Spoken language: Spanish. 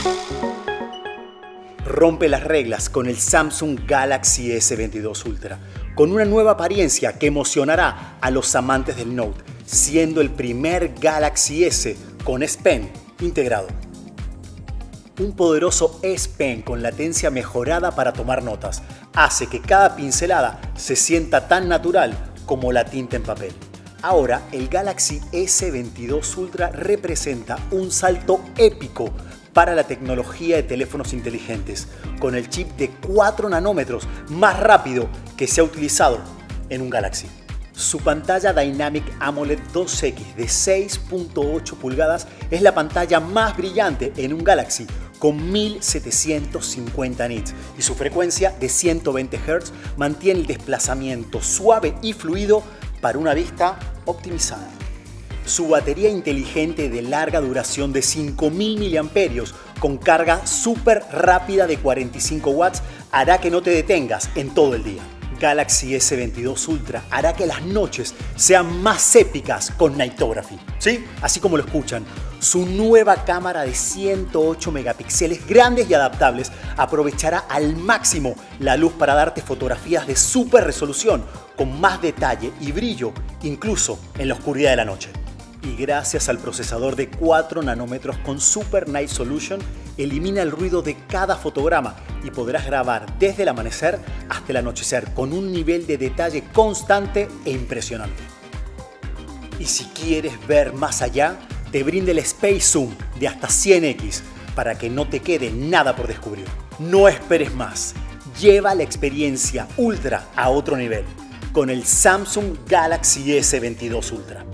Rompe las reglas con el Samsung Galaxy S22 Ultra, con una nueva apariencia que emocionará a los amantes del Note, siendo el primer Galaxy S con S Pen integrado. Un poderoso S Pen con latencia mejorada para tomar notas hace que cada pincelada se sienta tan natural como la tinta en papel. Ahora, el Galaxy S22 Ultra representa un salto épico para la tecnología de teléfonos inteligentes, con el chip de 4 nanómetros más rápido que se ha utilizado en un Galaxy. Su pantalla Dynamic AMOLED 2X de 6.8 pulgadas es la pantalla más brillante en un Galaxy, con 1750 nits, y su frecuencia de 120 Hz mantiene el desplazamiento suave y fluido para una vista optimizada. Su batería inteligente de larga duración de 5000 mAh con carga súper rápida de 45 watts hará que no te detengas en todo el día. Galaxy S22 Ultra hará que las noches sean más épicas con Nightography. ¿Sí? Así como lo escuchan. Su nueva cámara de 108 megapíxeles grandes y adaptables aprovechará al máximo la luz para darte fotografías de súper resolución con más detalle y brillo, incluso en la oscuridad de la noche. Y gracias al procesador de 4 nanómetros con Super Night Solution, elimina el ruido de cada fotograma y podrás grabar desde el amanecer hasta el anochecer con un nivel de detalle constante e impresionante. Y si quieres ver más allá, te brinda el Space Zoom de hasta 100x para que no te quede nada por descubrir. No esperes más, lleva la experiencia Ultra a otro nivel con el Samsung Galaxy S22 Ultra.